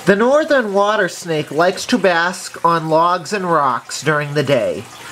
The northern water snake likes to bask on logs and rocks during the day.